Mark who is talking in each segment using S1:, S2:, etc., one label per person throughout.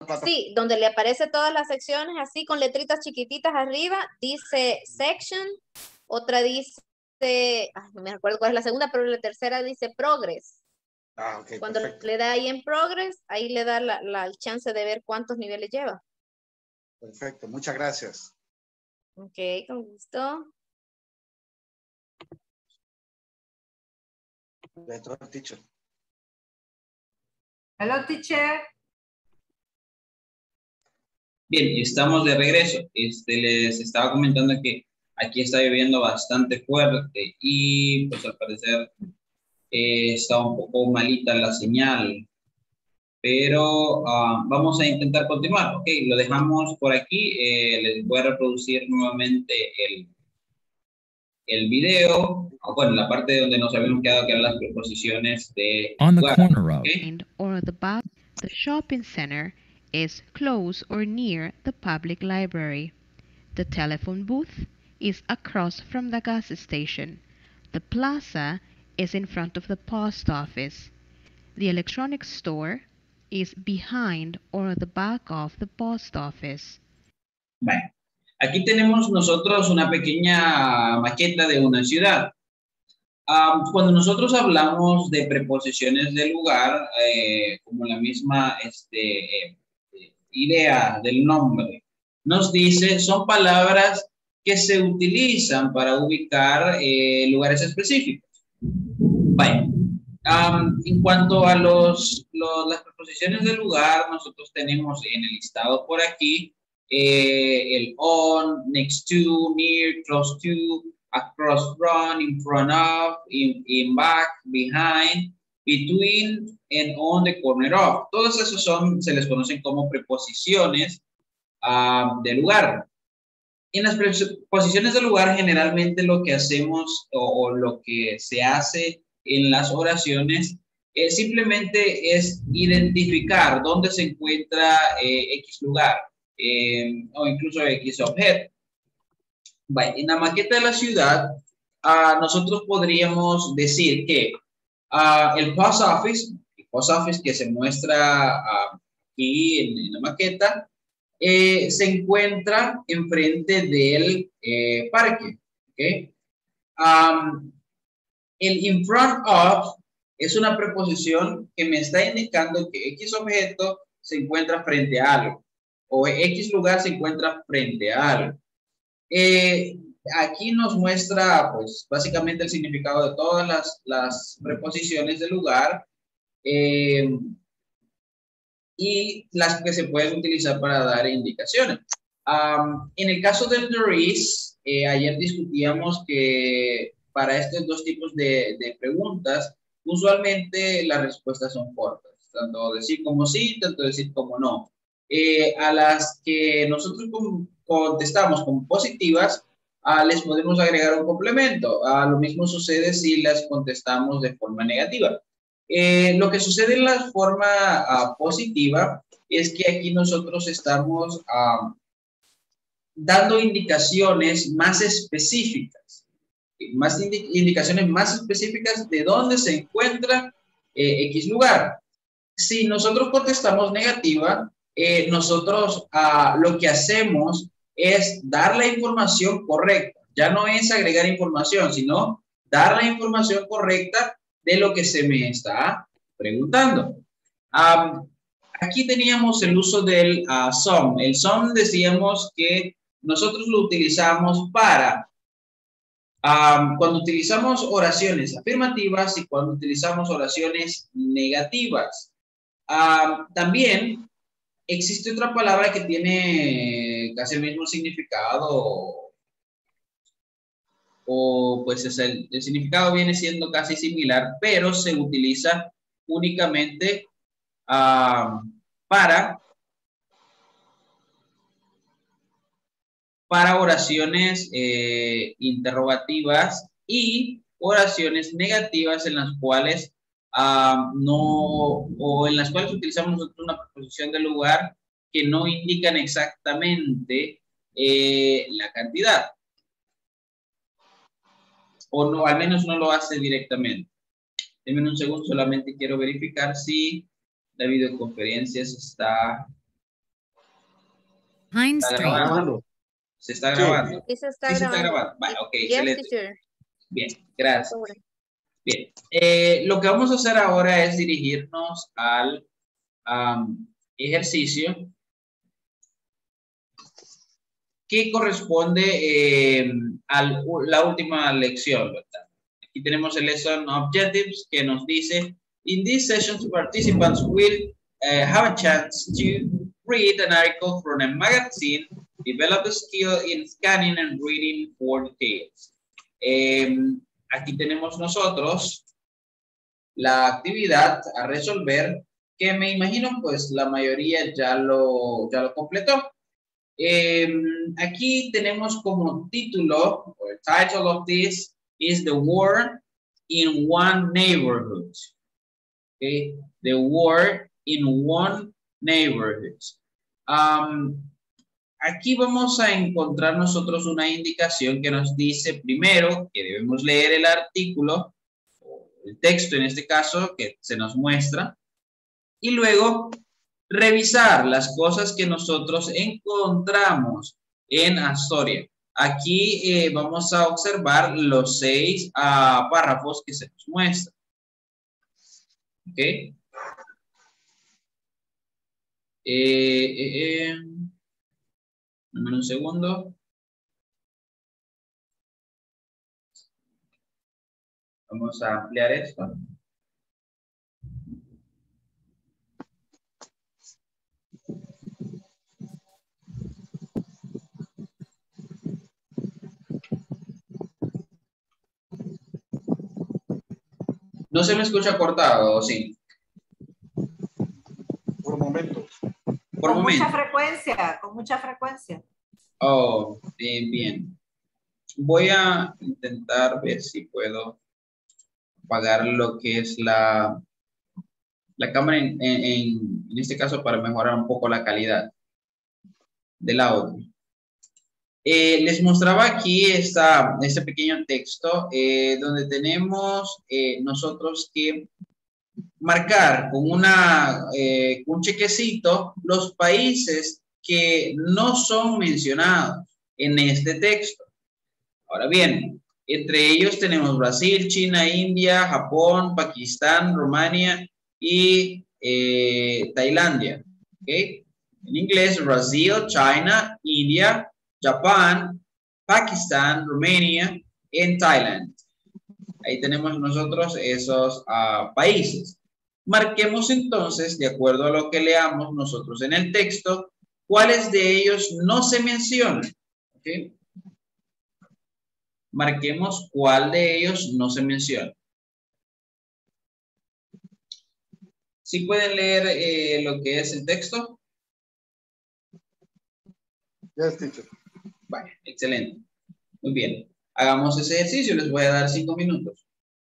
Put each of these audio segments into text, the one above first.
S1: Sí, donde le aparece todas las secciones así con letritas chiquititas arriba, dice section, otra dice, no me acuerdo cuál es la segunda, pero la tercera dice progress.
S2: Ok,
S1: Cuando
S2: perfecto.
S1: le da ahí en progress, ahí le da el chance de ver cuántos niveles lleva.
S2: Perfecto, muchas gracias.
S1: Ok, con gusto.
S2: Teacher.
S3: Hello, teacher.
S4: Bien, estamos de regreso. Les estaba comentando que aquí está lloviendo bastante fuerte y pues al parecer está un poco malita la señal, pero vamos a intentar continuar. Ok, lo dejamos por aquí. Les voy a reproducir nuevamente el video. Bueno, la parte donde nos habíamos quedado, que eran las preposiciones de
S5: On the
S4: lugar,
S5: corner of.
S4: ¿ok?
S6: Or the back, the shopping center is close or near the public library. The telephone booth is across from the gas station. The plaza is in front of the post office. The electronics store is behind or at the back of the post office.
S4: Bueno, aquí tenemos nosotros una pequeña maqueta de una ciudad. Cuando nosotros hablamos de preposiciones de lugar, como la misma idea del nombre nos dice, son palabras que se utilizan para ubicar lugares específicos. Bueno, en cuanto a las preposiciones de lugar, nosotros tenemos en el listado por aquí el on, next to, near, close to, across from, in front of, in back, behind, between, and on the corner of. Todos esos se les conocen como preposiciones de lugar. En las preposiciones de lugar, generalmente lo que hacemos o lo que se hace en las oraciones simplemente es identificar dónde se encuentra X lugar o incluso X objeto. En la maqueta de la ciudad, nosotros podríamos decir que el post office que se muestra aquí en la maqueta, se encuentra enfrente del parque. ¿Okay? El in front of es una preposición que me está indicando que X objeto se encuentra frente a algo o X lugar se encuentra frente a algo. Aquí nos muestra, pues, básicamente el significado de todas las preposiciones de lugar y las que se pueden utilizar para dar indicaciones. En el caso del there is, ayer discutíamos que para estos dos tipos de preguntas, usualmente las respuestas son cortas, tanto decir como sí, tanto decir como no. A las que nosotros contestamos como positivas, les podemos agregar un complemento. Lo mismo sucede si las contestamos de forma negativa. Lo que sucede en la forma positiva es que aquí nosotros estamos dando indicaciones más específicas, indicaciones más específicas de dónde se encuentra X lugar. Si nosotros contestamos negativa, nosotros lo que hacemos es dar la información correcta. Ya no es agregar información, sino dar la información correcta de lo que se me está preguntando. Aquí teníamos el uso del some. El some decíamos que nosotros lo utilizamos para cuando utilizamos oraciones afirmativas y cuando utilizamos oraciones negativas. También existe otra palabra que tiene casi el mismo significado o pues el significado viene siendo casi similar, pero se utiliza únicamente para oraciones interrogativas y oraciones negativas en las cuales en las cuales utilizamos nosotros una preposición de lugar que no indican exactamente la cantidad. O no, al menos no lo hace directamente. Denme un segundo, solamente quiero verificar si la videoconferencia se está
S3: Pine
S4: ¿Está
S3: Street.
S4: grabando? ¿Se está
S2: Sí.
S4: grabando?
S1: Sí se está
S4: Sí, se está
S1: grabando.
S4: grabando. Vale, ok,
S1: Yes,
S4: excelente.
S1: teacher.
S4: Bien, gracias.
S1: Sobre.
S4: Bien, lo que vamos a hacer ahora es dirigirnos al ejercicio que corresponde a la última lección, ¿verdad? Aquí tenemos el lesson objectives que nos dice, in this session participants will have a chance to read an article from a magazine, develop a skill in scanning and reading for details. Aquí tenemos nosotros la actividad a resolver, que me imagino pues la mayoría ya lo completó. Aquí tenemos como título, o el title of this is The War in One Neighborhood. Okay? The War in One Neighborhood. Aquí vamos a encontrar nosotros una indicación que nos dice primero que debemos leer el artículo, o el texto en este caso que se nos muestra, y luego revisar las cosas que nosotros encontramos en Astoria. Aquí vamos a observar los 6 párrafos que se nos muestran. ¿Ok? Dame un segundo. Vamos a ampliar esto. ¿No se me escucha cortado o sí?
S2: Por momentos.
S4: Por
S5: Con
S4: momento.
S5: mucha frecuencia, con mucha frecuencia.
S4: Oh, bien. Voy a intentar ver si puedo apagar lo que es la cámara en este caso para mejorar un poco la calidad del audio. Les mostraba aquí este pequeño texto donde tenemos nosotros que marcar con un chequecito los países que no son mencionados en este texto. Ahora bien, entre ellos tenemos Brasil, China, India, Japón, Pakistán, Rumania y Tailandia. ¿Okay? En inglés, Brasil, China, India, Japón, Pakistán, Rumania y Thailand. Ahí tenemos nosotros esos países. Marquemos entonces, de acuerdo a lo que leamos nosotros en el texto, cuáles de ellos no se mencionan. ¿Okay? Marquemos cuál de ellos no se menciona. ¿Sí pueden leer lo que es el texto?
S2: Yes, teacher.
S4: Vale, excelente. Muy bien. Hagamos ese ejercicio. Les voy a dar 5 minutos.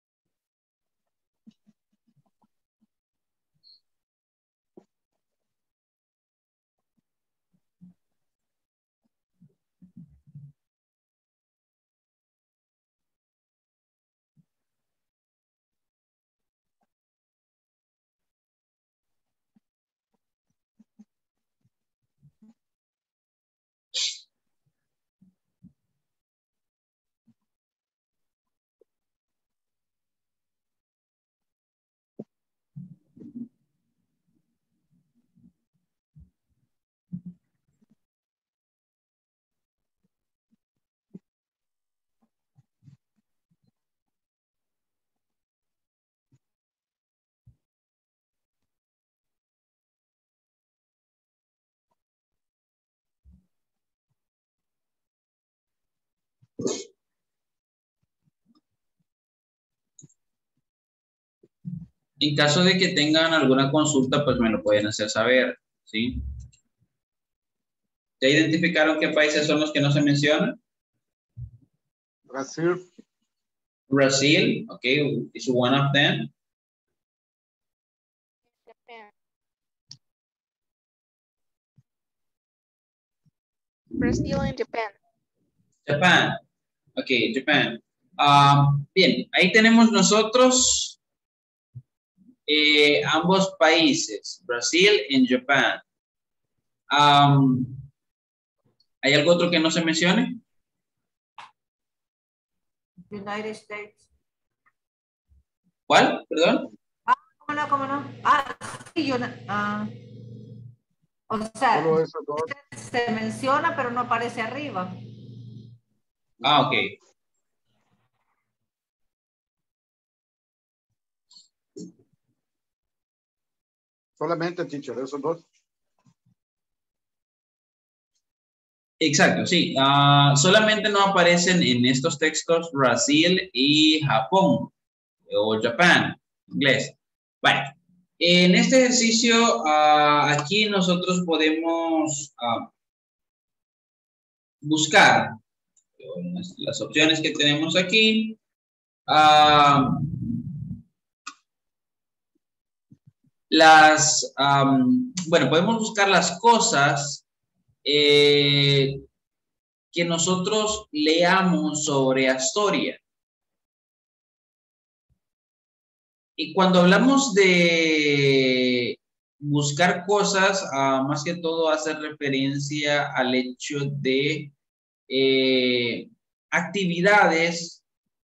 S4: En caso de que tengan alguna consulta, pues me lo pueden hacer saber, ¿sí? ¿Ya identificaron qué países son los que no se mencionan?
S2: Brasil.
S4: Brasil, okay, is one of them.
S1: Japan. Brazil and Japan.
S4: Japan, ok, Japan. Bien, ahí tenemos nosotros ambos países, Brasil y Japan. ¿Hay algo otro que no se mencione?
S5: United States.
S4: ¿Cuál? Perdón.
S5: ¿Cómo no? ¿Cómo no? Ah, sí, o sea,
S2: Solo esos dos.
S5: se menciona, pero no aparece arriba.
S4: Ah, ok.
S2: Solamente, teacher, esos dos.
S4: Exacto, sí. Solamente no aparecen en estos textos Brasil y Japón o Japan, inglés. Bueno, en este ejercicio aquí nosotros podemos buscar las opciones que tenemos aquí. Bueno, podemos buscar las cosas que nosotros leamos sobre Astoria. Y cuando hablamos de buscar cosas, más que todo hace referencia al hecho de actividades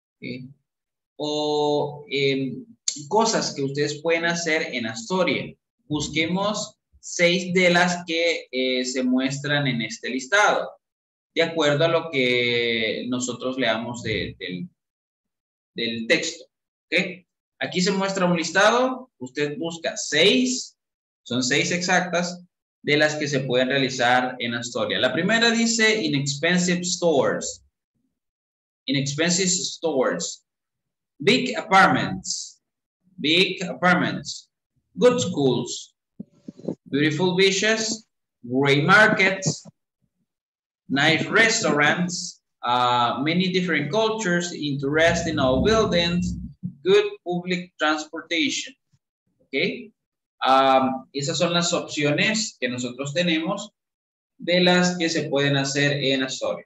S4: o cosas que ustedes pueden hacer en Astoria. Busquemos 6 de las que se muestran en este listado, de acuerdo a lo que nosotros leamos del texto. ¿Okay? Aquí se muestra un listado, usted busca 6, son 6 exactas, de las que se pueden realizar en Astoria. La primera dice inexpensive stores. Inexpensive stores. Big apartments. Big apartments. Good schools. Beautiful beaches. Great markets. Nice restaurants. Many different cultures. Interesting old buildings. Good public transportation. ¿Ok? Esas son las opciones que nosotros tenemos de las que se pueden hacer en Astoria.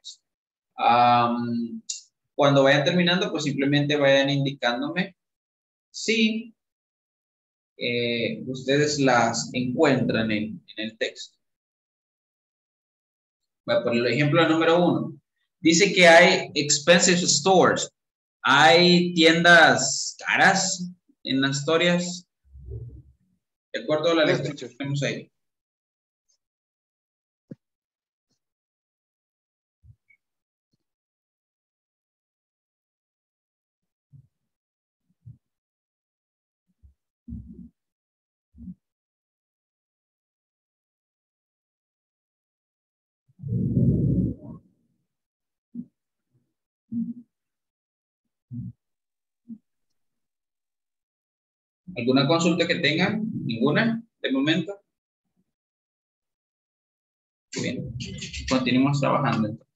S4: Cuando vayan terminando, pues simplemente vayan indicándome si ustedes las encuentran en el texto. Voy a poner el ejemplo número 1. Dice que hay expensive stores. Hay tiendas caras en Asturias. De acuerdo a la lectura que tenemos ahí. ¿Alguna consulta que tengan? ¿Ninguna de momento? Muy bien. Continuamos trabajando entonces.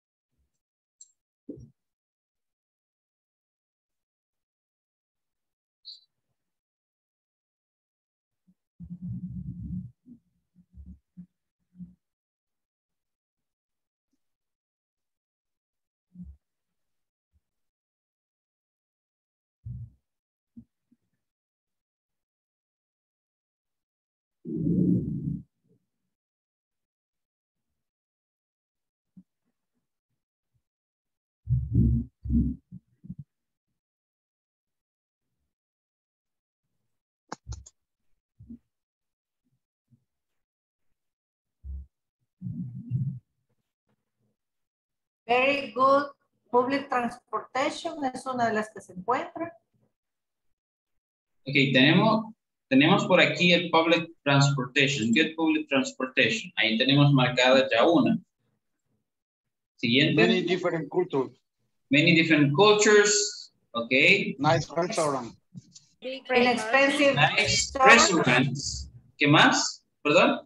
S5: Very good public transportation es una de las que se encuentra.
S4: Ok, tenemos por aquí el public transportation, good public transportation. Ahí tenemos marcada ya una. Siguiente.
S2: Many different cultures.
S4: Many different cultures. Ok.
S2: Nice restaurant.
S5: Inexpensive
S4: Nice
S5: stores.
S4: restaurants. ¿Qué más? ¿Perdón?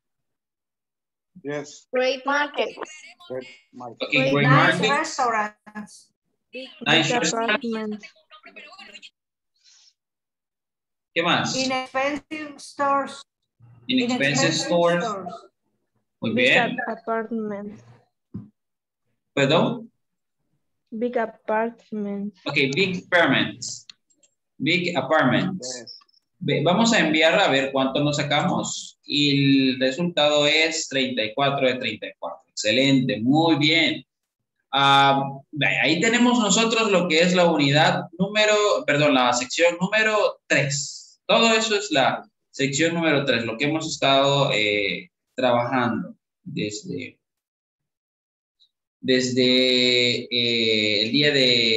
S2: Yes.
S1: Great markets.
S2: Great market.
S4: Ok,
S1: Great
S4: great
S5: Nice
S4: markets.
S5: restaurants.
S4: Nice restaurants. ¿Qué más?
S5: Inexpensive stores.
S4: Inexpensive stores. Muy bien.
S3: Apartments.
S4: ¿Perdón?
S3: Big apartments.
S4: Ok, big apartments. Big apartments.
S2: Yes.
S4: Vamos a enviar a ver cuánto nos sacamos y el resultado es 34 de 34. Excelente, muy bien. Ahí tenemos nosotros lo que es la unidad la sección número 3. Todo eso es la sección número 3, lo que hemos estado trabajando desde el día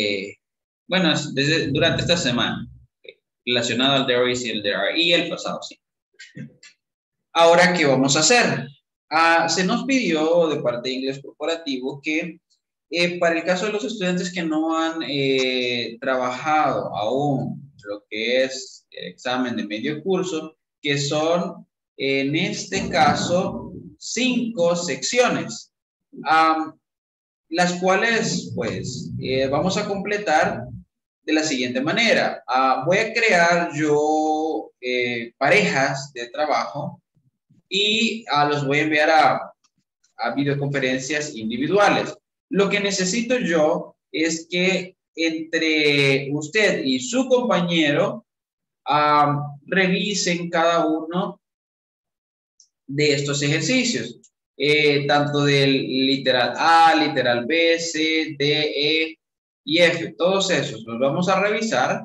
S4: durante esta semana, relacionado al there is y el there are, y el pasado, sí. Ahora, ¿qué vamos a hacer? Se nos pidió de parte de Inglés Corporativo que para el caso de los estudiantes que no han trabajado aún lo que es el examen de medio curso, que son en este caso 5 secciones, las cuales pues vamos a completar de la siguiente manera. Voy a crear yo parejas de trabajo y los voy a enviar a videoconferencias individuales. Lo que necesito yo es que entre usted y su compañero revisen cada uno de estos ejercicios, tanto del literal A, literal B, C, D, E y F. Todos esos los vamos a revisar.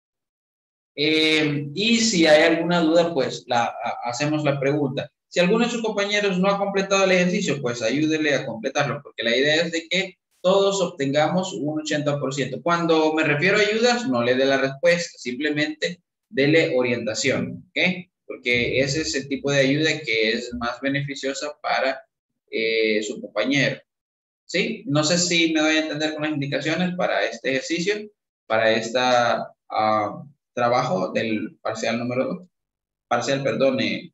S4: Y si hay alguna duda, pues hacemos la pregunta. Si alguno de sus compañeros no ha completado el ejercicio, pues ayúdele a completarlo, porque la idea es de que todos obtengamos un 80%. Cuando me refiero a ayudas, no le dé la respuesta, simplemente dele orientación, ¿ok? Porque ese es el tipo de ayuda que es más beneficiosa para su compañero, ¿sí? No sé si me doy a entender con las indicaciones para este ejercicio, para esta trabajo del parcial número 2. Parcial, perdón,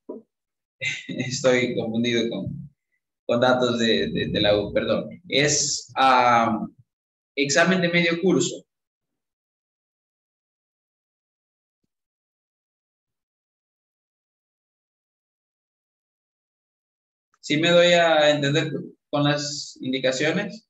S4: estoy confundido con datos de la U, perdón. Es examen de medio curso. ¿Sí me doy a entender con las indicaciones?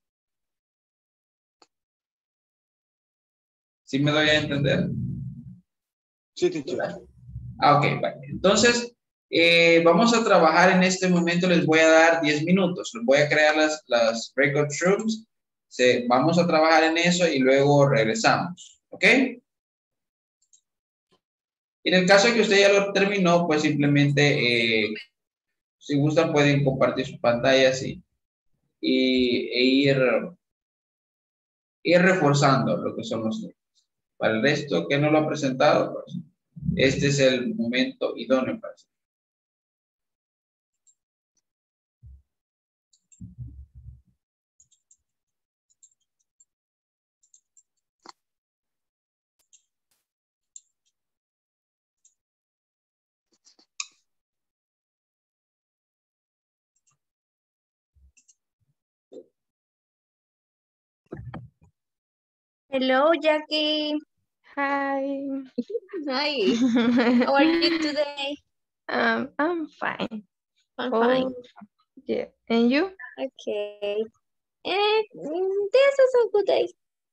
S4: ¿Sí me doy a entender?
S2: Sí, teacher.
S4: Ok, vale. Entonces, vamos a trabajar en este momento, les voy a dar 10 minutos. Les voy a crear las record rooms. Vamos a trabajar en eso y luego regresamos. ¿Ok? En el caso de que usted ya lo terminó, pues simplemente, si gustan, pueden compartir sus pantallas e ir reforzando lo que son los temas. Para el resto que no lo ha presentado, pues, este es el momento idóneo para eso.
S1: Hello, Jackie.
S3: Hi.
S1: Hi. How are you today?
S3: I'm fine.
S1: I'm fine.
S3: Yeah. And you?
S1: Okay. This is a good day.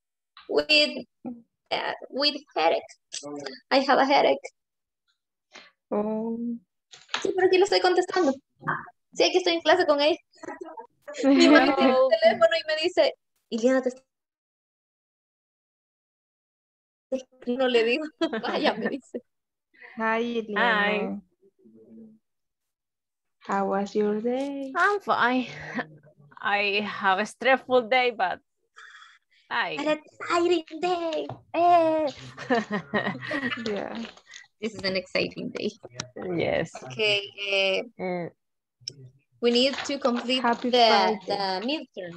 S1: With headache. I have a headache.
S3: Oh.
S1: Sí, pero aquí lo estoy contestando. Sí, aquí estoy en clase con ella. Mi mami tiene el teléfono y me dice, Iliana, te estoy escribiendo, le digo, vaya, me dice.
S3: Hi, Eliana. How was your day?
S7: I'm fine. I have a stressful day, but
S1: An exciting day.
S3: Yeah.
S1: This is an exciting day.
S7: Yes.
S1: Okay. We need to complete
S3: Happy
S1: the
S3: Friday.
S1: midterm.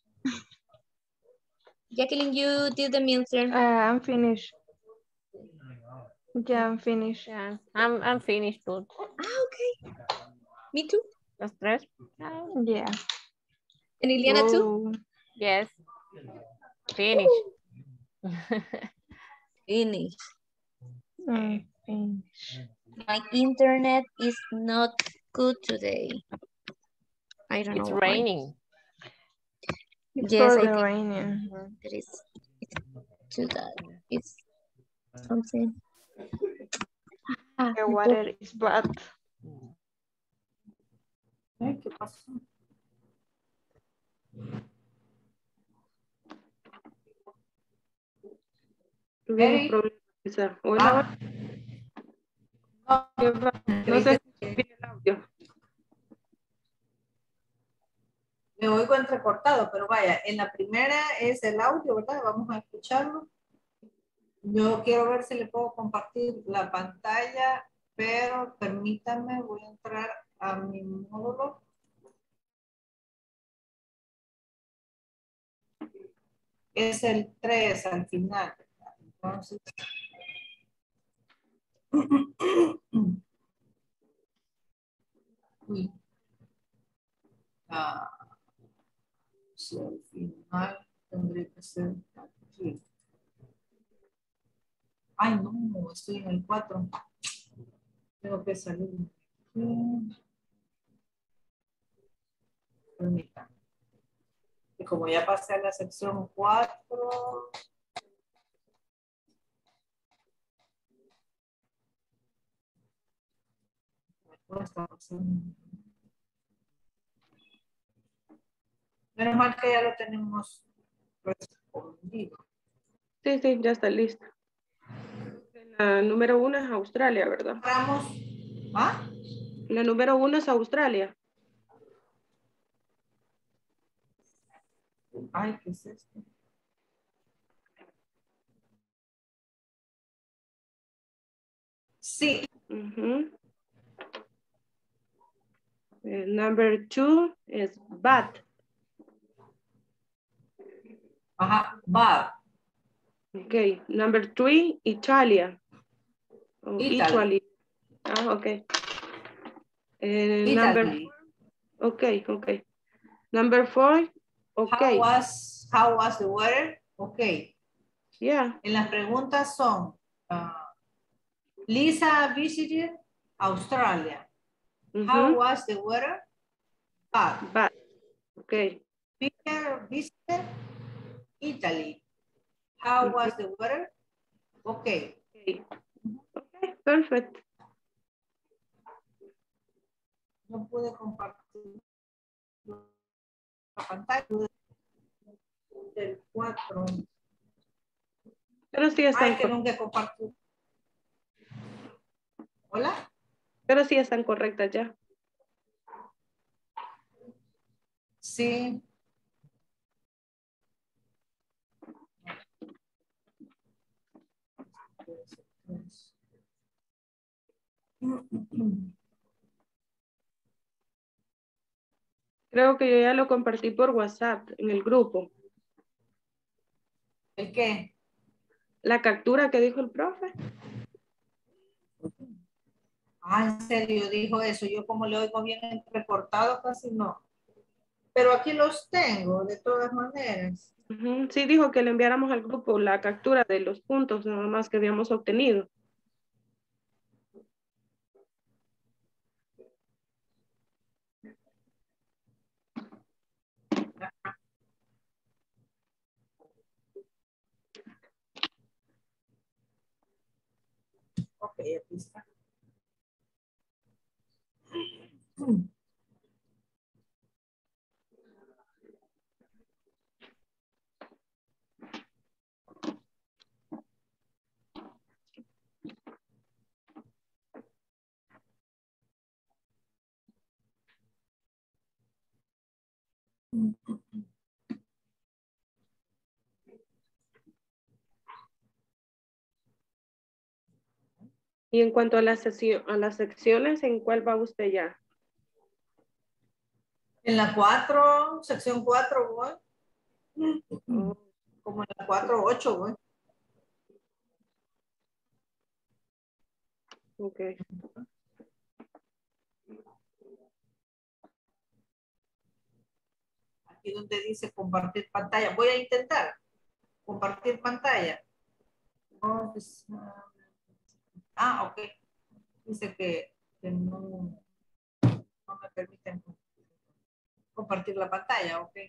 S1: Jacqueline, you did the midterm.
S3: I'm finished. Yeah, I'm finished.
S7: Yeah, I'm finished too.
S1: Okay. Me too.
S7: The stress?
S3: Yeah.
S1: And Iliana too?
S7: Yes. Finish.
S1: Finish.
S3: Finish.
S1: My internet is not good today. I don't know.
S7: It's raining.
S3: It's
S1: Yes, I
S3: probably
S1: think
S3: raining.
S1: it is too bad. It's something.
S3: The water is bad.
S5: ¿Qué pasó?
S8: Tuvimos
S5: Eric.
S8: problemas, quizá. Hola,
S5: Ah,
S8: hola.
S5: no,
S8: No sé si viene el audio.
S5: me oigo entrecortado, pero vaya, en la primera es el audio, ¿verdad? Vamos a escucharlo. Yo quiero ver si le puedo compartir la pantalla, pero permítanme, voy a entrar a mi módulo. Es el 3 al final. Entonces, uy. Ah, sí, al final tendría que ser aquí. Ay, no, estoy en el 4. Tengo que salir. Permítanme. Y como ya pasé a la sección 4, no está pasando. Menos mal que ya lo tenemos respondido.
S8: Sí, sí, ya está listo. La número 1 es Australia, ¿verdad?
S5: Vamos. ¿Ah?
S8: La número 1 es Australia.
S5: Ay, ¿qué es esto? Sí.
S8: Ujú. Number 2 es bad.
S5: Ajá, bad.
S8: Okay. Number 3, Italia. Oh,
S5: Italy.
S8: Italy. Ah, okay. Number
S5: Italy.
S8: okay, okay. Number 4, okay.
S5: How was the weather? Okay.
S8: Yeah.
S5: En las preguntas son, Lisa visited Australia. How was the weather? Bad.
S8: Bad. Okay.
S5: Peter visited Italy. How was the weather? Okay.
S8: Okay. Okay, perfect.
S5: No pude compartir la pantalla del 4.
S8: Pero sí están
S5: Ay, que nunca compartí. ¿Hola?
S8: Pero sí están correctas ya.
S5: Sí.
S8: Creo que yo ya lo compartí por WhatsApp en el grupo.
S5: ¿El qué?
S8: La captura que dijo el profe.
S5: Ah, en serio, dijo eso. Yo como le oigo bien reportado, casi no. Pero aquí los tengo, de todas maneras.
S8: Sí, dijo que le enviáramos al grupo la captura de los puntos nada más que habíamos obtenido.
S5: Ok, aquí está.
S8: Y en cuanto a las secciones, ¿en cuál va usted ya?
S5: En la 4, sección 4, voy.
S8: Oh,
S5: Como en la 4, 8, voy.
S8: ok.
S5: Aquí donde dice compartir pantalla. Voy a intentar compartir pantalla. Ok. Dice que no me permiten compartir la pantalla, ok.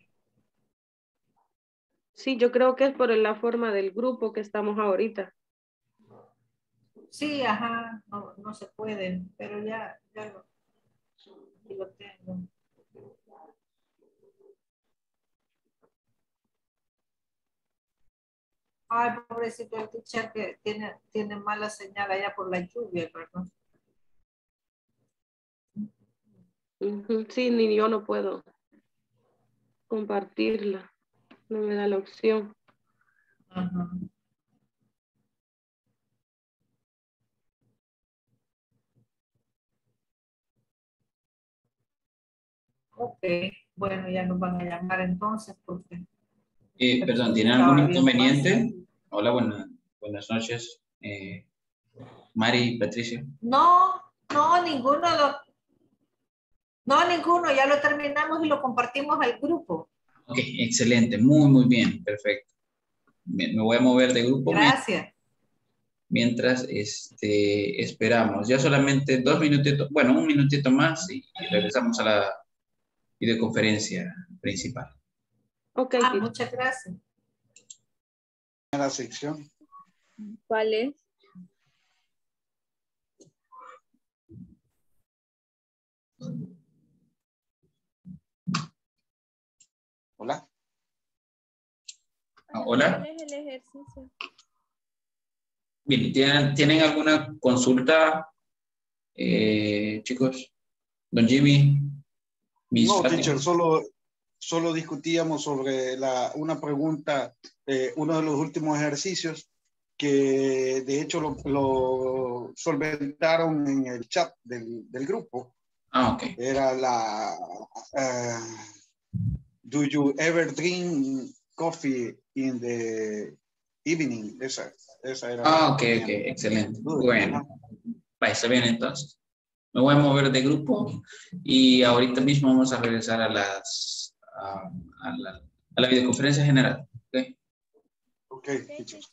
S8: Sí, yo creo que es por la forma del grupo que estamos ahorita.
S5: Sí, ajá, no se pueden, pero aquí lo tengo. Ay, pobrecito el teacher que tiene mala señal allá por la lluvia, ¿verdad?
S8: Ujú, sí, ni yo no puedo compartirla. No me da la opción.
S5: Ajá. Ok, bueno, ya nos van a llamar entonces porque
S4: Perdón, ¿tienen algún
S5: estaba bien
S4: inconveniente?
S5: fácil.
S4: Hola, buenas noches. Mari y Patricia.
S5: No, no, ninguno, ya lo terminamos y lo compartimos al grupo.
S4: Ok, excelente, muy bien, perfecto. Me voy a mover de grupo
S5: Gracias.
S4: mientras esperamos. Ya solamente 2 minutitos, bueno, un minutito más y regresamos a la videoconferencia principal.
S8: Ok, teacher.
S5: Muchas gracias.
S2: La sección.
S1: ¿Cuál es?
S2: Hola.
S4: Hola.
S1: ¿Cuál es el ejercicio?
S4: Bien, ¿tienen alguna consulta, chicos? Don Jimmy, Miss
S2: No,
S4: Fátima.
S2: teacher, solo discutíamos sobre una pregunta, uno de los últimos ejercicios que de hecho lo solventaron en el chat del grupo.
S4: Ah, ok.
S2: Era do you ever drink coffee in the evening? Esa era la
S4: Ah, ok,
S2: que
S4: ok,
S2: teníamos.
S4: excelente.
S2: Duda.
S4: Bueno,
S2: Ajá.
S4: va, está bien entonces. Me voy a mover de grupo y ahorita mismo vamos a regresar a la videoconferencia general. ¿Ok?
S2: Ok, teacher.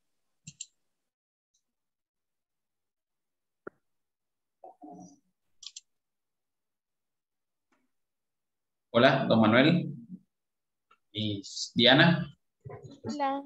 S4: Hola, don Manuel. Y Diana.
S1: Hola.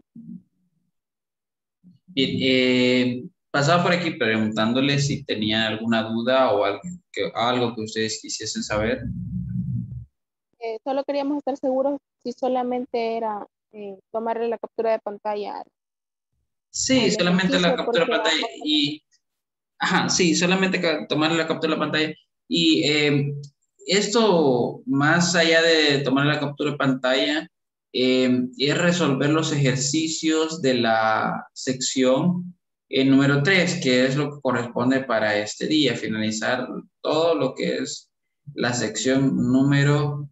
S4: Bien, pasaba por aquí preguntándole si tenía alguna duda o algo que ustedes quisiesen saber.
S3: Solo queríamos estar seguros si solamente era tomarle la captura de pantalla
S4: Sí,
S3: al
S4: solamente la
S3: ejercicio,
S4: captura de
S3: porque
S4: pantalla y, ajá, sí, solamente tomar la captura de pantalla. Y esto, más allá de tomar la captura de pantalla, es resolver los ejercicios de la sección número 3, que es lo que corresponde para este día, finalizar todo lo que es la sección número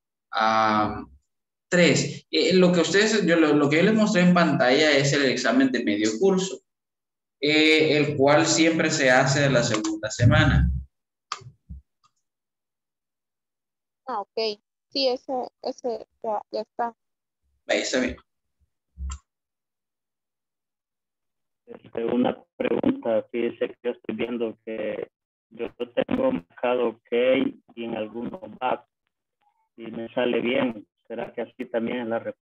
S4: 3. Lo que yo les mostré en pantalla es el examen de medio curso, el cual siempre se hace de la segunda semana.
S3: ok. Sí, ese ya está.
S4: Ahí está bien.
S9: Una pregunta, fíjese que yo estoy viendo que yo tengo marcado OK y en algunos back y me sale bien. ¿Será que así también en la respuesta?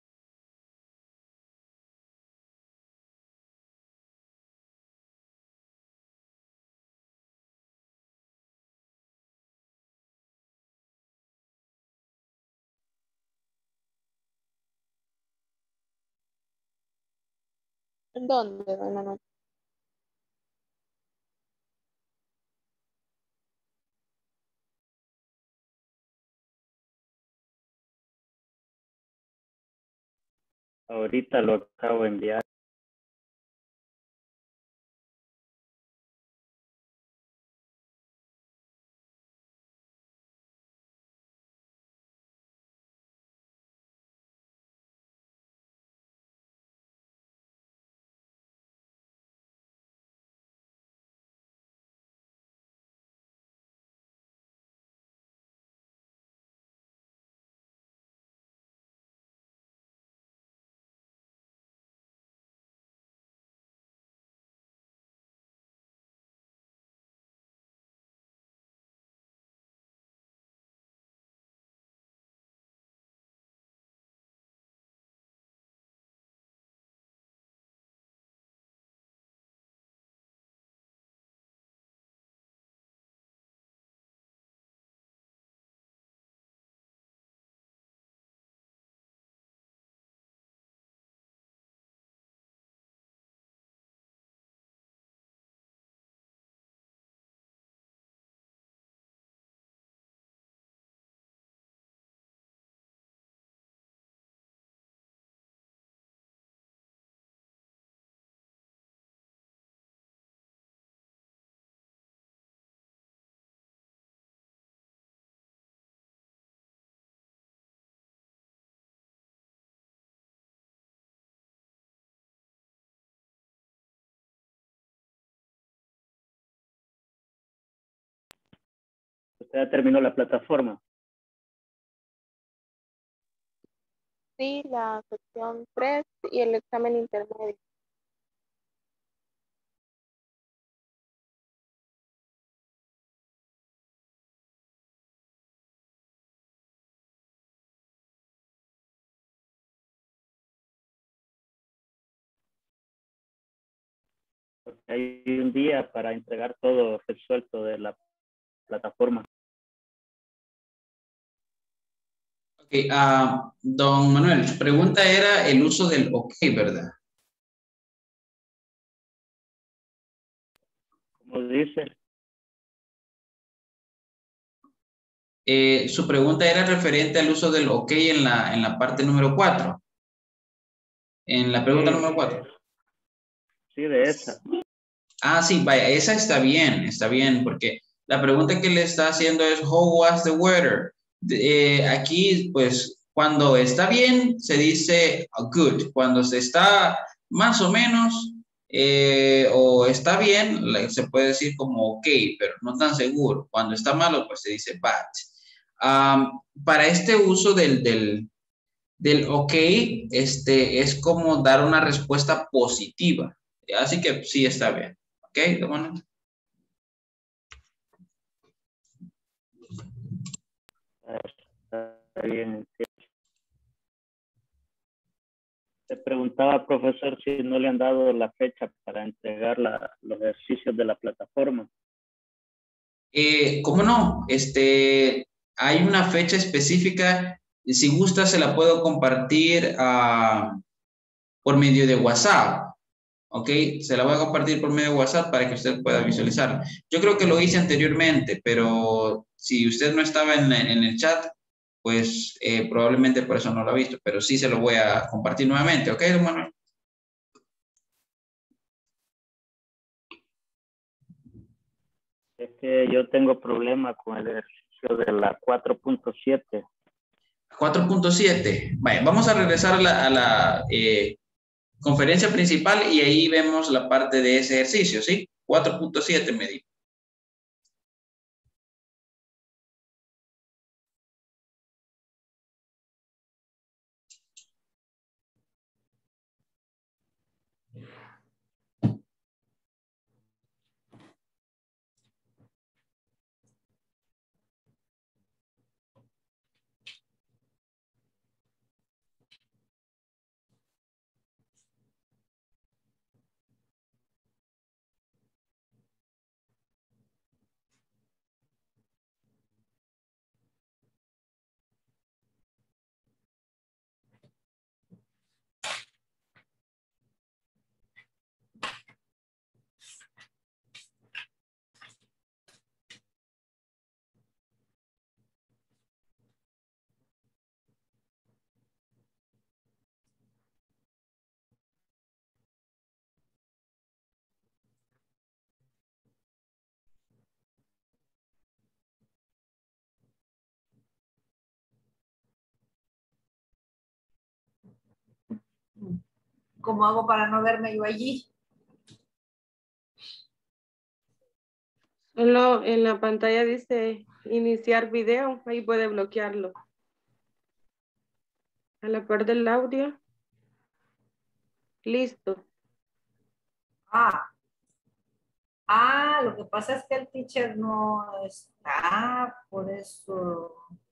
S3: ¿En dónde, don Manuel?
S9: Ahorita lo acabo de enviar. Usted ya terminó la plataforma.
S3: Sí, la sección 3 y el examen intermedio.
S9: Hay un día para entregar todo resuelto de la plataforma.
S4: Ok, don Manuel, su pregunta era el uso del OK, ¿verdad?
S9: Como dice,
S4: Su pregunta era referente al uso del OK en la parte número 4. En la pregunta número 4.
S9: Sí, de esa.
S4: Ah, sí, vaya, esa está bien, porque la pregunta que le está haciendo es, how was the weather? Aquí, pues, cuando está bien, se dice good. Cuando se está más o menos, o está bien, se puede decir como ok, pero no tan seguro. Cuando está malo, pues se dice bad. Para este uso del ok, es como dar una respuesta positiva. Así que sí está bien. ¿Ok? ¿Lo bueno?
S9: Está bien. Te preguntaba, profesor, si no le han dado la fecha para entregar los ejercicios de la plataforma.
S4: ¿Cómo no? Hay una fecha específica. Si gusta, se la puedo compartir por medio de WhatsApp. ¿Ok? Se la voy a compartir por medio de WhatsApp para que usted pueda visualizar. Yo creo que lo hice anteriormente, pero si usted no estaba en el chat, pues probablemente por eso no lo ha visto, pero sí se lo voy a compartir nuevamente. ¿Ok, don Manuel?
S9: Es que yo tengo problema con el ejercicio de la 4.7.
S4: 4.7. Vaya, vamos a regresar a la conferencia principal y ahí vemos la parte de ese ejercicio, ¿sí? 4.7 me dijo.
S5: ¿Cómo hago para no verme yo allí?
S8: Solo en la pantalla dice iniciar video, ahí puede bloquearlo. A la par del audio. Listo.
S5: Lo que pasa es que el teacher no está, por eso.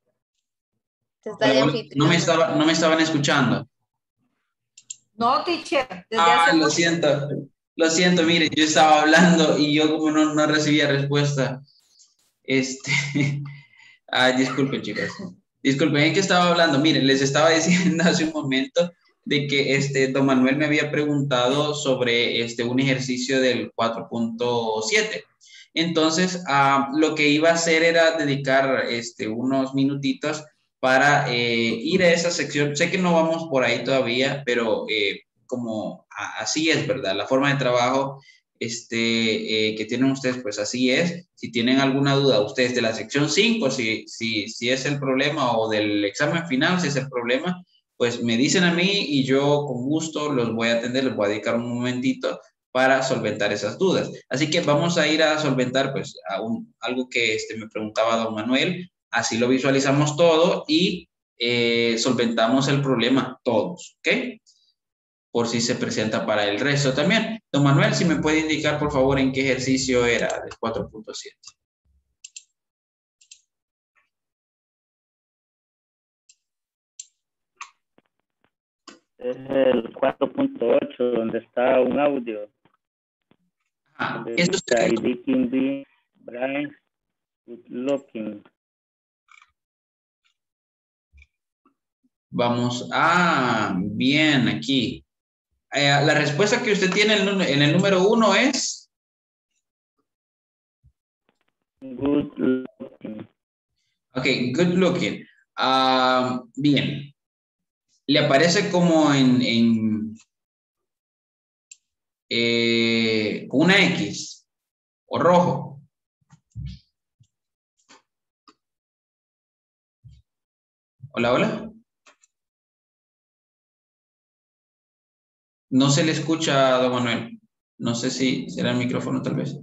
S4: No me estaban escuchando.
S5: No, teacher, desde hace
S4: Lo
S5: mucho.
S4: siento, mire, yo estaba hablando y yo como no recibía respuesta. Disculpen, chicos. Disculpen, ¿en qué estaba hablando? Miren, les estaba diciendo hace un momento de que don Manuel me había preguntado sobre un ejercicio del 4.7. Entonces, lo que iba a hacer era dedicar unos minutitos para ir a esa sección. Sé que no vamos por ahí todavía, pero como así es, ¿verdad? La forma de trabajo que tienen ustedes, pues así es. Si tienen alguna duda ustedes de la sección 5, si es el problema, o del examen final, si es el problema, pues me dicen a mí y yo con gusto los voy a atender, les voy a dedicar un momentito para solventar esas dudas. Así que vamos a ir a solventar pues algo que me preguntaba don Manuel. Así lo visualizamos todo y solventamos el problema todos, ¿ok? Por si se presenta para el resto también. Don Manuel, si me puede indicar por favor en qué ejercicio era del 4.7.
S9: Es el 4.8 donde está un audio.
S4: Esto
S9: está ID can be Brian good looking.
S4: Vamos, bien, aquí. La respuesta que usted tiene en el número 1 es...
S9: Good looking.
S4: Ok, good looking. Bien. ¿Le aparece como con una X o rojo? Hola, hola. No se le escucha, don Manuel. No sé si será el micrófono tal vez.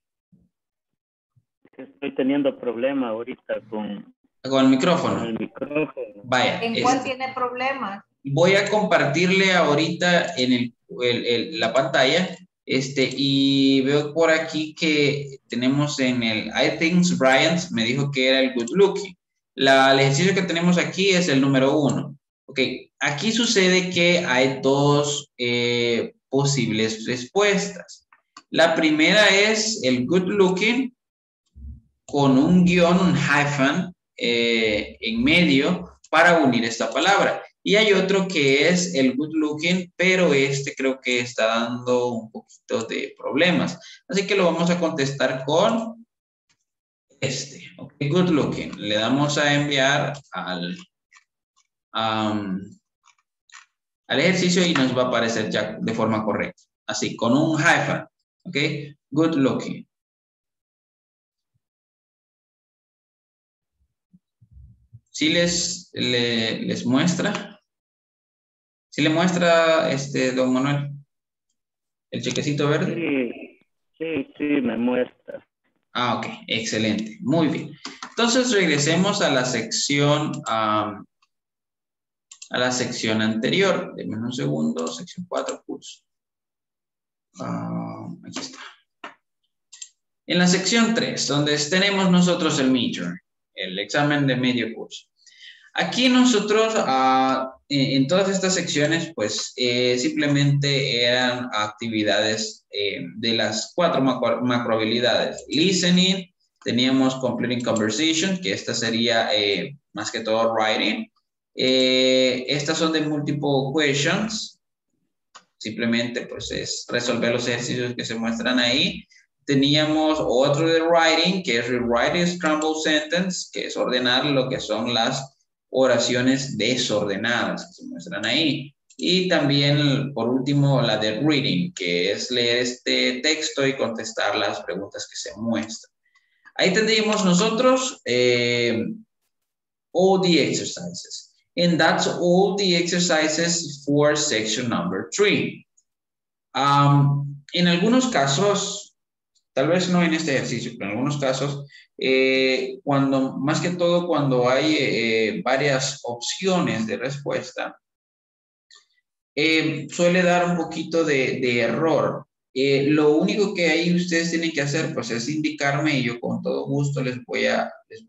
S9: Estoy teniendo problema ahorita con
S4: el micrófono.
S9: Con el micrófono.
S4: Vaya.
S5: ¿En cuál tiene problemas?
S4: Voy a compartirle ahorita en la pantalla. Y veo por aquí que tenemos en el I think Brian me dijo que era el good looking. El ejercicio que tenemos aquí es el número 1. Ok, aquí sucede que hay dos posibles respuestas. La primera es el good looking con un guión, un hyphen en medio para unir esta palabra. Y hay otro que es el good looking, pero creo que está dando un poquito de problemas. Así que lo vamos a contestar con okay, good looking. Le damos a enviar al ejercicio y nos va a aparecer ya de forma correcta. Así, con un hyphen. Ok, good looking. ¿Sí les muestra? ¿Sí le muestra, don Manuel? ¿El chequecito verde?
S9: Sí, me muestra.
S4: Ok, excelente. Muy bien. Entonces regresemos a la sección, anterior. Denme un segundo, sección 4, curso. Aquí está. En la sección 3, donde tenemos nosotros el midterm, el examen de medio curso. Aquí nosotros, en todas estas secciones, pues simplemente eran actividades de las 4 macrohabilidades. Listening, teníamos completing conversation, que esta sería más que todo writing. Estas son de multiple questions. Simplemente pues es resolver los ejercicios que se muestran ahí. Teníamos otro de writing, que es rewriting scrambled sentence, que es ordenar lo que son las oraciones desordenadas que se muestran ahí. Y también, por último, la de reading, que es leer este texto y contestar las preguntas que se muestran. Ahí tendríamos nosotros all the exercises. And that's all the exercises for section number 3. En algunos casos, tal vez no en este ejercicio, pero en algunos casos, más que todo cuando hay varias opciones de respuesta, suele dar un poquito de error. Lo único que ahí ustedes tienen que hacer, pues, es indicarme y yo con todo gusto les voy a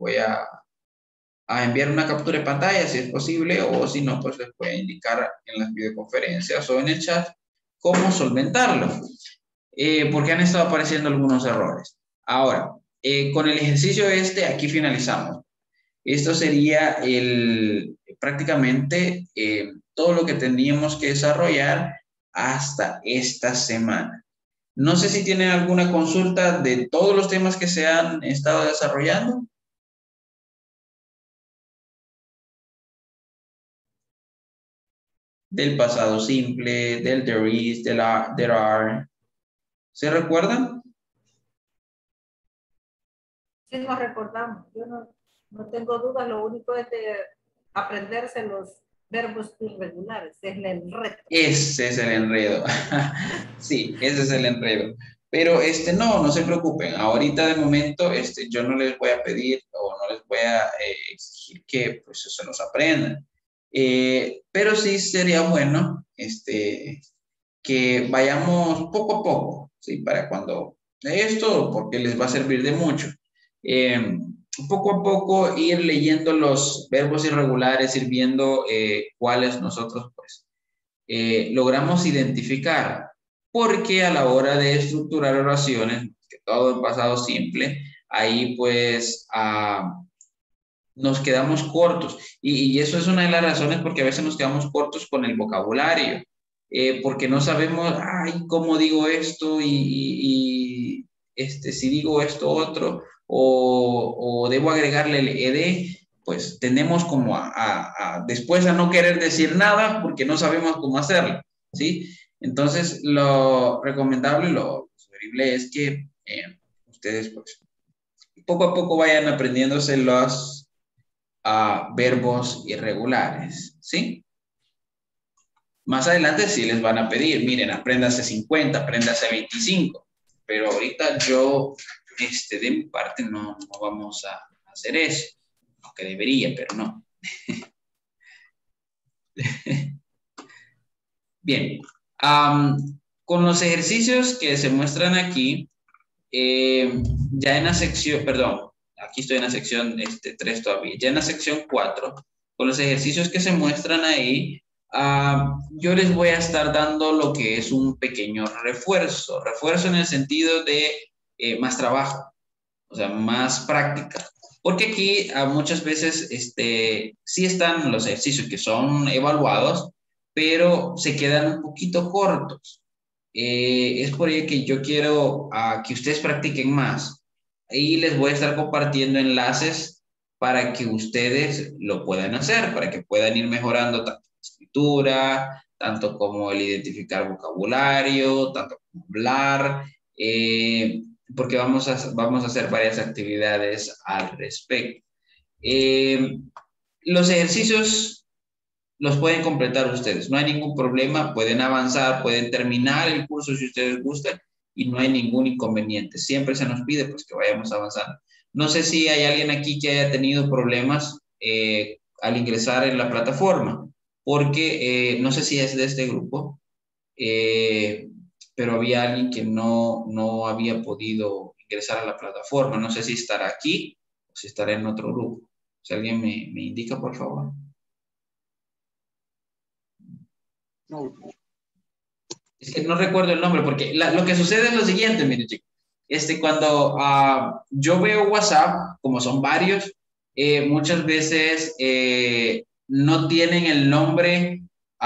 S4: enviar una captura de pantalla si es posible, o si no, pues les voy a indicar en las videoconferencias o en el chat cómo solventarlo. Porque han estado apareciendo algunos errores. Ahora, con el ejercicio aquí finalizamos. Esto sería prácticamente todo lo que teníamos que desarrollar hasta esta semana. No sé si tienen alguna consulta de todos los temas que se han estado desarrollando. Del pasado simple, del there is, there are. ¿Se recuerdan?
S5: Sí, nos recordamos. Yo no tengo dudas, lo único es de aprendérselos verbos irregulares, es el reto.
S4: Ese es el enredo. Sí, ese es el enredo. Pero no se preocupen. Ahorita de momento yo no les voy a pedir o no les voy a exigir que pues se los aprendan. Pero sí sería bueno que vayamos poco a poco, ¿sí? Para cuando esto, porque les va a servir de mucho. Poco a poco ir leyendo los verbos irregulares, ir viendo cuáles nosotros pues logramos identificar, porque a la hora de estructurar oraciones, que todo en pasado simple, ahí pues nos quedamos cortos. Y eso es una de las razones porque a veces nos quedamos cortos con el vocabulario, porque no sabemos, ay, cómo digo esto y si digo esto otro, o debo agregarle el ed, pues tendemos como después a no querer decir nada porque no sabemos cómo hacerlo, ¿sí? Entonces, lo recomendable, lo sugerible es que ustedes pues, poco a poco vayan aprendiéndose los verbos irregulares, ¿sí? Más adelante sí les van a pedir, miren, apréndase 50, apréndase 25, pero ahorita yo, de mi parte, no vamos a hacer eso, aunque debería, pero no. Bien, con los ejercicios que se muestran aquí, ya en la sección, perdón, aquí estoy en la sección 3 todavía, ya en la sección 4, con los ejercicios que se muestran ahí, yo les voy a estar dando lo que es un pequeño refuerzo en el sentido de más trabajo, o sea, más práctica. Porque aquí muchas veces sí están los ejercicios que son evaluados, pero se quedan un poquito cortos. Es por ello que yo quiero que ustedes practiquen más. Y les voy a estar compartiendo enlaces para que ustedes lo puedan hacer, para que puedan ir mejorando tanto la escritura, tanto como el identificar vocabulario, tanto como hablar, porque vamos a hacer varias actividades al respecto. Los ejercicios los pueden completar ustedes, no hay ningún problema, pueden avanzar, pueden terminar el curso si ustedes gustan y no hay ningún inconveniente. Siempre se nos pide pues que vayamos avanzando. No sé si hay alguien aquí que haya tenido problemas al ingresar en la plataforma, porque no sé si es de este grupo, pero había alguien que no había podido ingresar a la plataforma. No sé si estará aquí o si estará en otro grupo. Si alguien me indica, por favor.
S2: No.
S4: Es que no recuerdo el nombre, porque lo que sucede es lo siguiente, miren chicos. Cuando yo veo WhatsApp, como son varios, muchas veces no tienen el nombre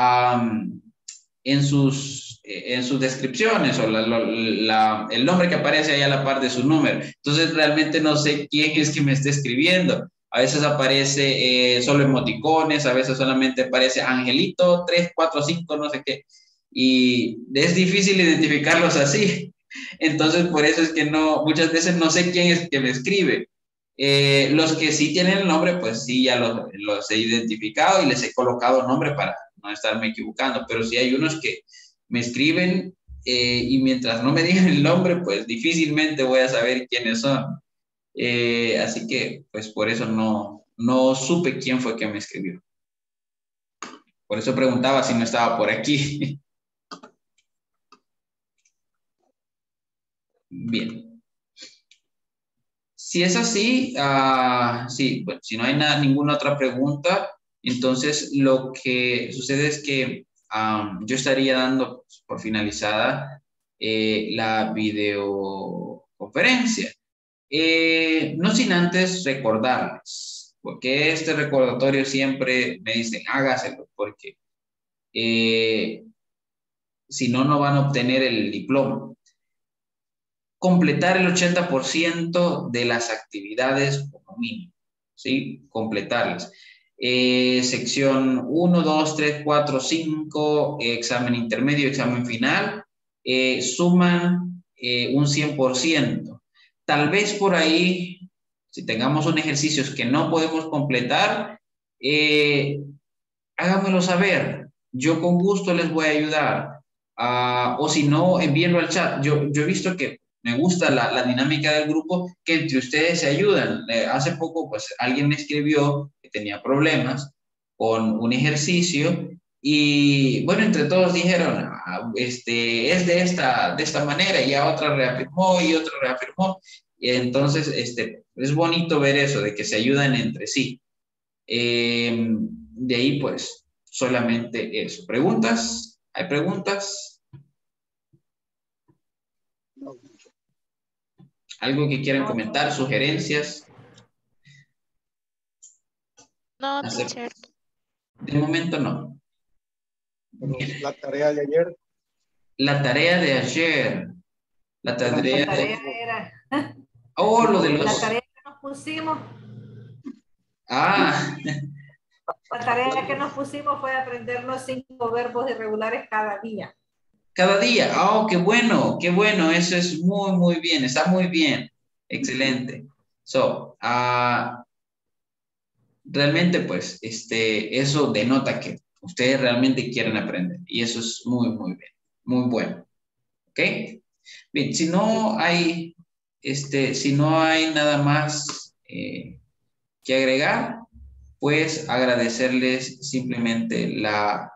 S4: en sus descripciones o el nombre que aparece ahí a la par de su número. Entonces realmente no sé quién es que me está escribiendo. A veces aparece solo emoticones, a veces solamente aparece Angelito 3, 4, 5, no sé qué. Y es difícil identificarlos así. Entonces, por eso es que muchas veces no sé quién es que me escribe. Los que sí tienen el nombre, pues sí, ya los he identificado y les he colocado nombre para no estarme equivocando. Pero sí hay unos que me escriben y mientras no me digan el nombre, pues difícilmente voy a saber quiénes son. Así que, pues por eso no supe quién fue que me escribió. Por eso preguntaba si no estaba por aquí. Bien. Si es así, sí, bueno, si no hay ninguna otra pregunta, entonces lo que sucede es que yo estaría dando por finalizada la videoconferencia. No sin antes recordarles, porque este recordatorio siempre me dicen, hágaselo, porque si no, no van a obtener el diploma. Completar el 80% de las actividades como mínimo, ¿sí? Completarlas. Sección 1, 2, 3, 4, 5, examen intermedio, examen final, suman un 100%. Tal vez por ahí, si tengamos un ejercicio que no podemos completar, háganmelo saber. Yo con gusto les voy a ayudar. O si no, envíenlo al chat. Yo he visto que me gusta la dinámica del grupo, que entre ustedes se ayudan. Hace poco, pues, alguien me escribió que tenía problemas con un ejercicio y, bueno, entre todos dijeron, es de esta manera, y a otra reafirmó y otra reafirmó. Y entonces, es bonito ver eso, de que se ayudan entre sí. De ahí, pues, solamente eso. ¿Preguntas? ¿Hay preguntas? ¿Algo que quieran comentar? ¿Sugerencias?
S3: No, teacher.
S4: De momento no.
S2: La tarea de ayer.
S4: La tarea de ayer. La tarea
S5: era...
S4: Oh, lo de los...
S5: La tarea que nos pusimos.
S4: Ah.
S5: La tarea que nos pusimos fue aprender los 5 verbos irregulares cada día.
S4: Cada día. Oh, qué bueno, qué bueno. Eso es muy, muy bien. Está muy bien. Excelente. So, realmente, pues, eso denota que ustedes realmente quieren aprender. Y eso es muy, muy bien. Muy bueno. ¿Ok? Bien, si no hay nada más que agregar, pues agradecerles simplemente la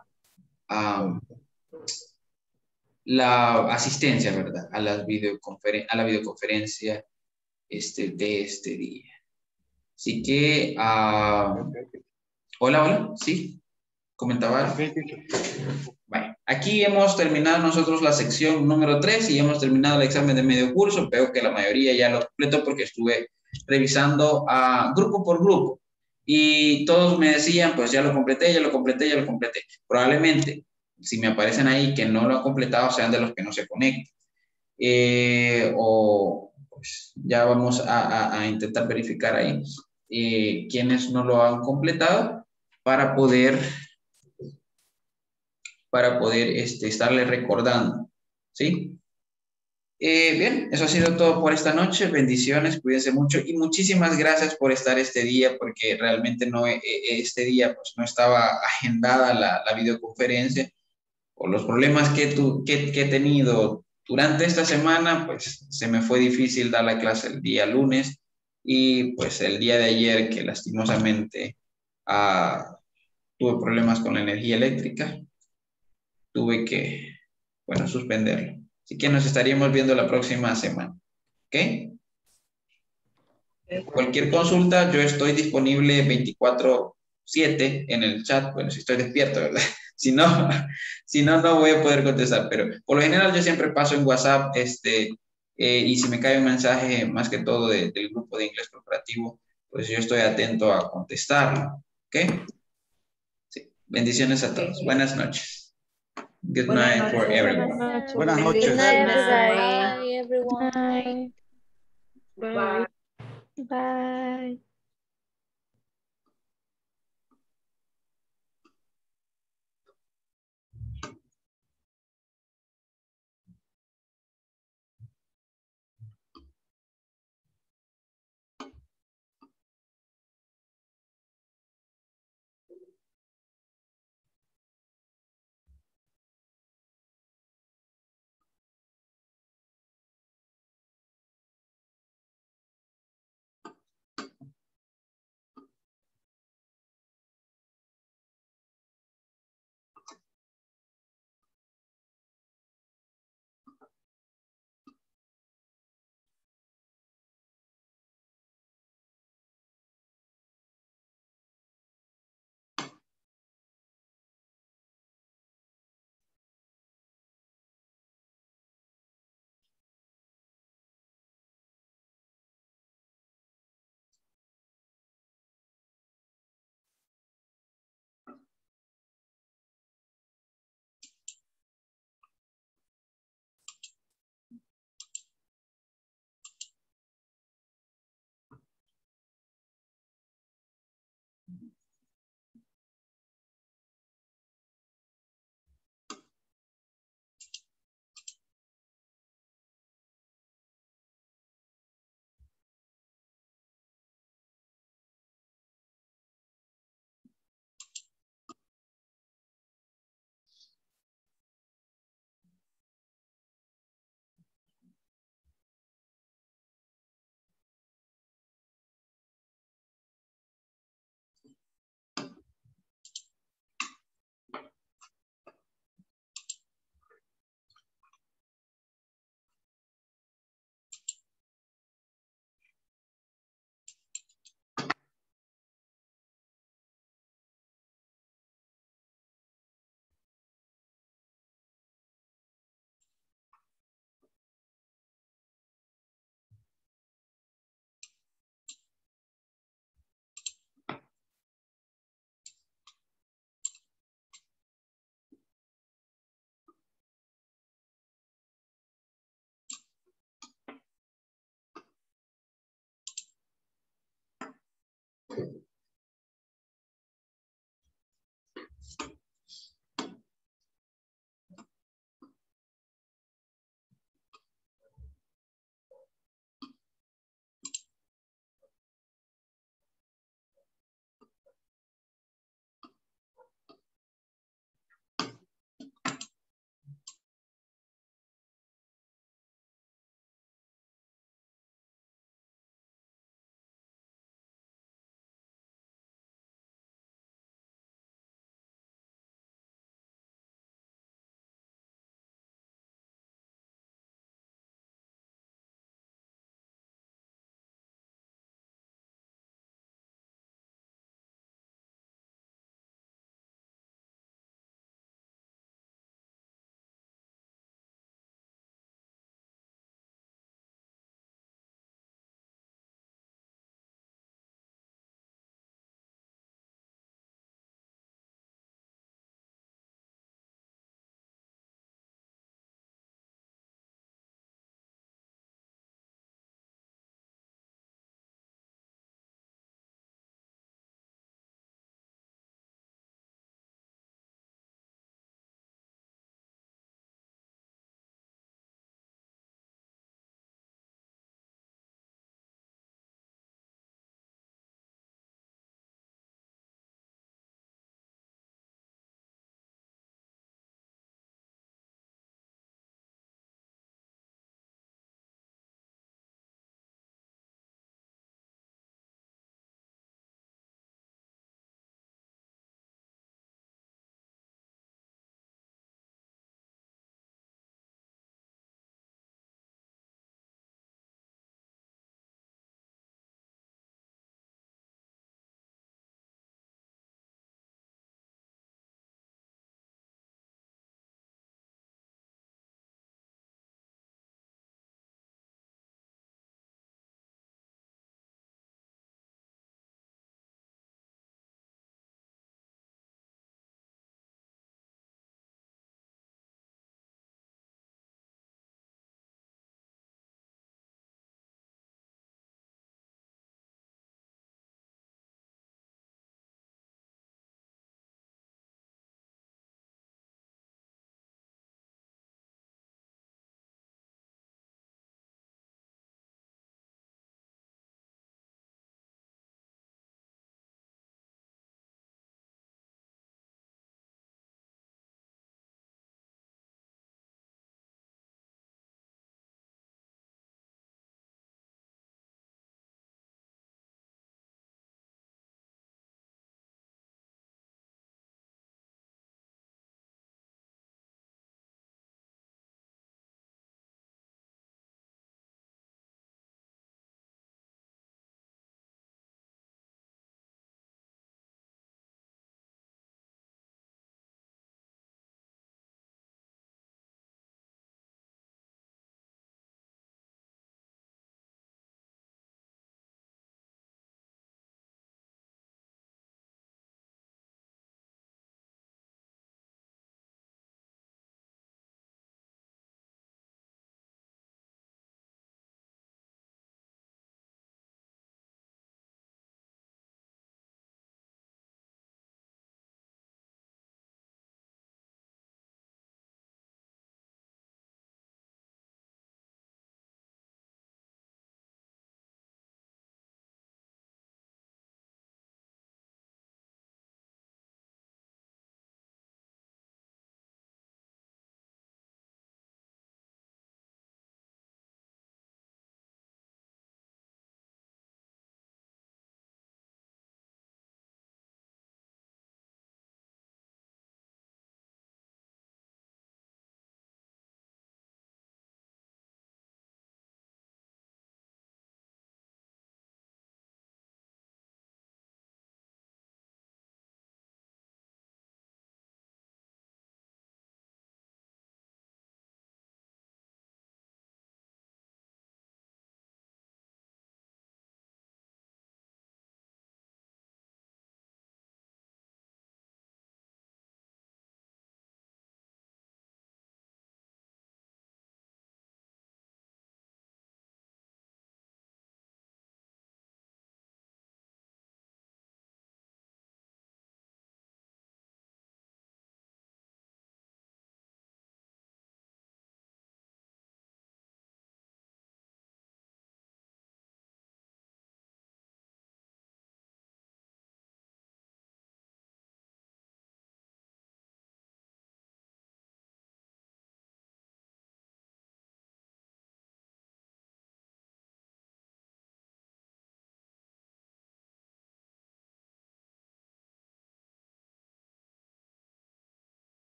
S4: asistencia, ¿verdad? A la videoconferencia de este día. Así que, hola, ¿sí? ¿Comentaba? Bueno, aquí hemos terminado nosotros la sección número 3 y hemos terminado el examen de medio curso. Veo que la mayoría ya lo completó porque estuve revisando grupo por grupo. Y todos me decían, pues ya lo completé, ya lo completé, ya lo completé. Probablemente, si me aparecen ahí que no lo han completado, sean de los que no se conectan. O pues ya vamos a intentar verificar ahí quienes no lo han completado para poder estarle recordando, ¿sí? Bien, eso ha sido todo por esta noche. Bendiciones, cuídense mucho y muchísimas gracias por estar este día, porque realmente este día pues, no estaba agendada la videoconferencia por los problemas que he tenido durante esta semana. Pues se me fue difícil dar la clase el día lunes y pues el día de ayer que lastimosamente tuve problemas con la energía eléctrica, tuve que, bueno, suspenderlo. Así que nos estaríamos viendo la próxima semana. ¿Ok? Cualquier consulta, yo estoy disponible 24/7 en el chat. Bueno, si estoy despierto, ¿verdad? Si no, no voy a poder contestar. Pero por lo general yo siempre paso en WhatsApp y si me cae un mensaje, más que todo del grupo de inglés corporativo, pues yo estoy atento a contestarlo. ¿Ok? Sí. Bendiciones a todos. Buenas noches. Good night for everyone.
S2: Buenas noches.
S1: Good night,
S3: Bye.
S1: bye, everyone.
S3: Bye. Bye. Bye.